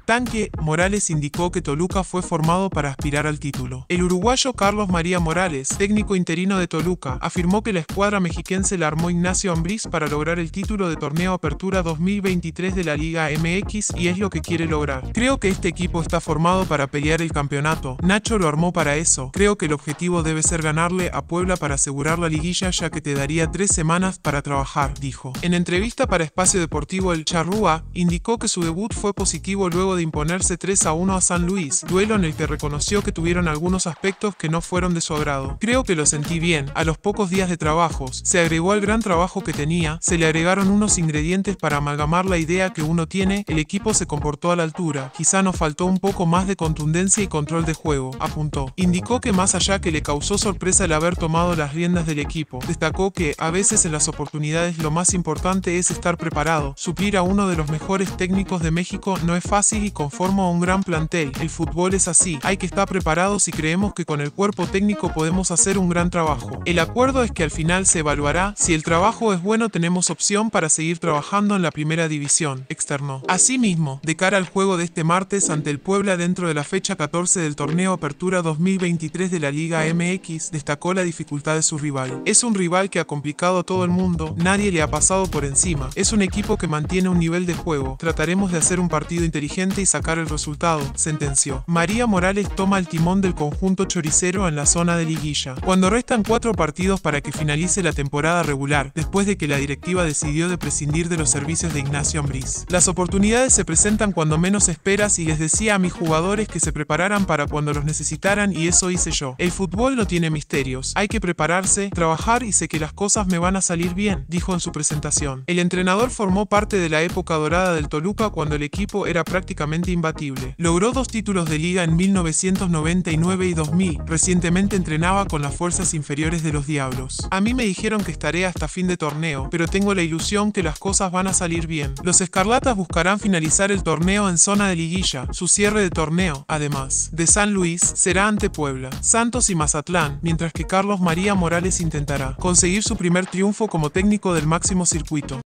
tanque, Morales indicó que Toluca fue formado para aspirar al título. El uruguayo Carlos María Morales, técnico interino de Toluca, afirmó que la escuadra mexiquense la armó Ignacio Ambriz para lograr el título de Torneo Apertura 2023 de la Liga MX y es lo que quiere lograr. Creo que este equipo está formado para pelear el campeonato. Nacho lo armó para eso. Creo que el objetivo debe ser ganarle a Puebla para asegurar la liguilla, ya que te daría 3 semanas para trabajar, dijo. En entrevista para Espacio Deportivo, el Charrúa indicó que su debut fue positivo luego de imponerse 3-1 a San Luis, duelo en el que reconoció que tuvieron algunos aspectos que no fueron de su agrado. Creo que lo sentí bien. A los pocos días de trabajos, se agregó al gran trabajo que tenía, se le agregaron unos ingredientes para amalgamar la idea que uno tiene, el equipo se comportó a la altura, quizá nos faltó un poco más de contundencia y control de juego, apuntó. Indicó que más allá que le causó sorpresa el haber tomado las riendas del equipo, destacó que, a veces en las oportunidades lo más importante es estar preparado. Suplir a uno de los mejores técnicos de México no es fácil y conforma un gran plantel. El fútbol es así, hay que estar preparados y creemos que con el cuerpo técnico podemos hacer un gran trabajo. El acuerdo es que al final se evaluará, si el trabajo es bueno tenemos opción para seguir trabajando en la primera división, externó. Asimismo, de cara al juego de este martes ante el Puebla dentro de la fecha 14 del Torneo Apertura 2023 de la Liga MX, destacó la dificultad de su rival. Es un rival que ha complicado a todo el mundo, nadie le ha pasado por encima. Es un equipo que mantiene un nivel de juego. Trataremos de hacer un partido inteligente y sacar el resultado, sentenció. María Morales toma el timón del conjunto choricero en la zona de liguilla. Cuando restan 4 partidos para que finalice la temporada regular, después de que la directiva decidió de prescindir de los servicios de Ignacio Ambriz. Las oportunidades se presentan cuando menos esperas y les decía a mis jugadores que se prepararan para cuando los necesitaran y eso hice yo. El fútbol no tiene misterios, hay que prepararse, trabajar y sé que las cosas me van a salir bien, dijo en su presentación. El entrenador formó parte de la época dorada del Toluca cuando el equipo era prácticamente imbatible. Logró 2 títulos de liga en 1999 y 2000. Recientemente entrenaba con las fuerzas inferiores de los Diablos. A mí me dijeron que estaré hasta fin de torneo, pero tengo la ilusión que las cosas van a salir bien. Los escarlatas buscarán finalizar el torneo en zona de liguilla. Su cierre de torneo, además de San Luis, será ante Puebla, Santos y Mazatlán, mientras que Carlos María Morales intentará conseguir su primer triunfo como técnico del máximo circuito.